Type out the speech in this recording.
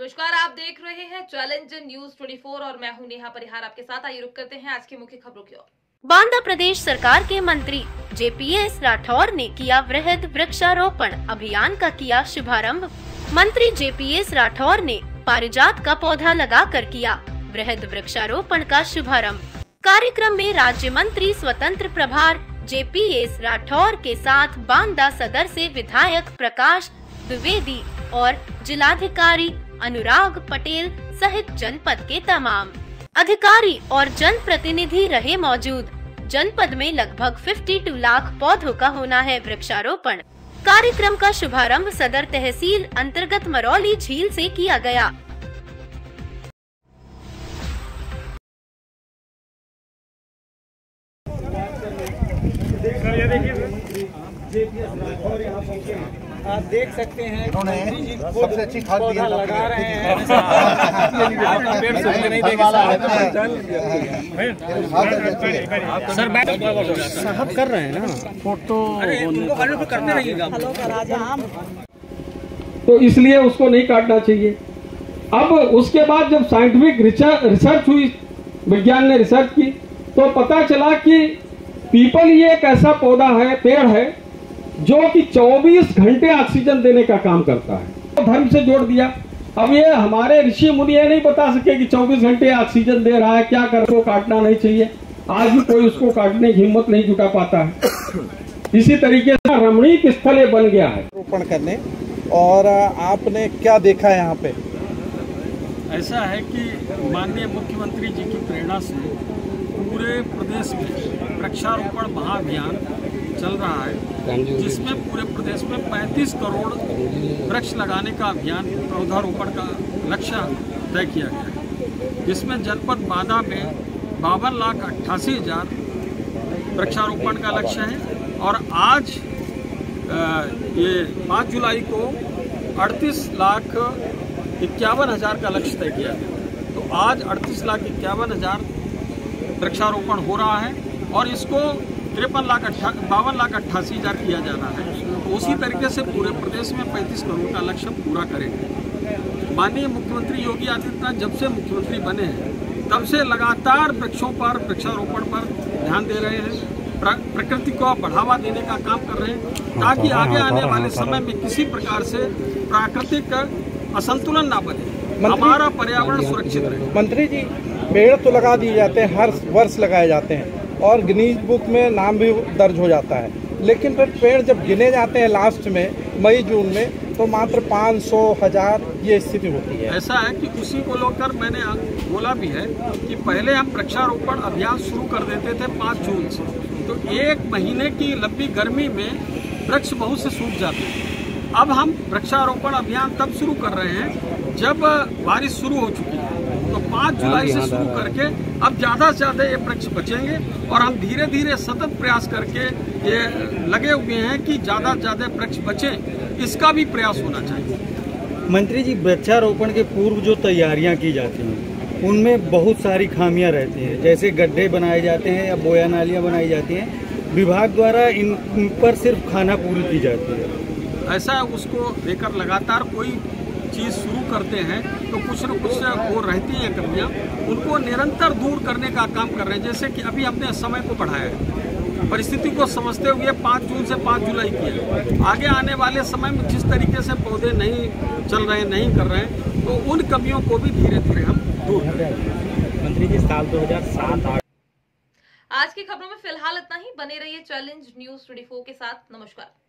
नमस्कार, आप देख रहे हैं चैलेंज न्यूज 24 और मैं हूं नेहा परिहार आपके साथ। आइए रुक करते हैं आज की मुख्य खबरों की ओर। बांदा प्रदेश सरकार के मंत्री जेपीएस राठौर ने किया वृहद वृक्षारोपण अभियान का किया शुभारंभ। मंत्री जेपीएस राठौर ने पारिजात का पौधा लगाकर किया वृहद वृक्षारोपण का शुभारंभ। कार्यक्रम में राज्य मंत्री स्वतंत्र प्रभार जेपीएस राठौर के साथ बांदा सदर से विधायक प्रकाश द्विवेदी और जिलाधिकारी अनुराग पटेल सहित जनपद के तमाम अधिकारी और जनप्रतिनिधि रहे मौजूद। जनपद में लगभग 52 लाख पौधों का होना है वृक्षारोपण। कार्यक्रम का शुभारंभ सदर तहसील अंतर्गत मरौली झील से किया गया। आप देख सकते हैं सबसे अच्छी खाद लगा रहे हैं। साहब कर रहे हैं ना फोटो करते रहिएगा। तो इसलिए उसको नहीं काटना चाहिए। अब उसके बाद जब साइंटिफिक रिसर्च हुई, विज्ञान ने रिसर्च की, तो पता चला कि पीपल ये एक ऐसा पौधा है, पेड़ है, जो कि 24 घंटे ऑक्सीजन देने का काम करता है। तो धर्म से जोड़ दिया। अब ये हमारे ऋषि मुनि ये नहीं बता सके कि 24 घंटे ऑक्सीजन दे रहा है, क्या कर, को काटना नहीं चाहिए। आज भी कोई उसको काटने की हिम्मत नहीं जुटा पाता है। इसी तरीके से रमणीक स्थल ये बन गया है रोपण करने। और आपने क्या देखा है यहाँ पे? ऐसा है कि माननीय मुख्यमंत्री जी की प्रेरणा से पूरे प्रदेश में वृक्षारोपण महाअभियान चल रहा है, जिसमें पूरे प्रदेश में 35 करोड़ वृक्ष लगाने का अभियान, पौधारोपण का लक्ष्य तय किया गया है, जिसमें जनपद बांदा में 52,88,000 वृक्षारोपण का लक्ष्य है। और आज ये 5 जुलाई को 38,51,000 का लक्ष्य तय किया गया। तो आज 38,51,000 वृक्षारोपण हो रहा है और इसको 52,88,000 किया जाना है। तो उसी तरीके से पूरे प्रदेश में 35 करोड़ का लक्ष्य पूरा करेंगे। माननीय मुख्यमंत्री योगी आदित्यनाथ जब से मुख्यमंत्री बने हैं तब से लगातार वृक्षों पर, वृक्षारोपण पर ध्यान दे रहे हैं, प्रकृति को बढ़ावा देने का काम कर रहे हैं, ताकि आगे आने वाले समय में किसी प्रकार से प्राकृतिक असंतुलन ना बने, हमारा पर्यावरण सुरक्षित रहे। मंत्री जी, पेड़ तो लगा दिए जाते हैं, हर वर्ष लगाए जाते हैं और गिनीज बुक में नाम भी दर्ज हो जाता है, लेकिन फिर पेड़ जब गिने जाते हैं लास्ट में मई जून में, तो मात्र 500, 1000 ये स्थिति होती है। ऐसा है कि उसी को लेकर मैंने बोला भी है कि पहले हम वृक्षारोपण अभियान शुरू कर देते थे 5 जून से, तो 1 महीने की लंबी गर्मी में वृक्ष बहुत से सूख जाते हैं। अब हम वृक्षारोपण अभियान तब शुरू कर रहे हैं जब बारिश शुरू हो चुकी है। तो 5 जुलाई से शुरू करके अब ज़्यादा से ज़्यादा ये वृक्ष बचेंगे और हम धीरे धीरे सतत प्रयास करके ये लगे हुए हैं कि ज़्यादा से ज़्यादा वृक्ष बचें, इसका भी प्रयास होना चाहिए। मंत्री जी, वृक्षारोपण के पूर्व जो तैयारियां की जाती हैं उनमें बहुत सारी खामियां रहती हैं, जैसे गड्ढे बनाए जाते हैं या बोया नालियाँ बनाई जाती हैं। विभाग द्वारा इन पर सिर्फ खानापूरी की जाती है। ऐसा उसको लेकर लगातार कोई चीज़ शुरू करते हैं तो कुछ न कुछ वो रहती हैं कमियाँ, उनको निरंतर दूर करने का काम कर रहे हैं। जैसे कि अभी हमने समय को बढ़ाया है, परिस्थिति को समझते हुए 5 जून से 5 जुलाई किया। आगे आने वाले समय में जिस तरीके से पौधे नहीं चल रहे, नहीं कर रहे हैं, तो उन कमियों को भी धीरे धीरे हम दूर करेंगे। मंत्री जी, साल 2007-8 आज की खबरों में फिलहाल इतना ही। बने रहिए चैलेंज न्यूज 24 के साथ। नमस्कार।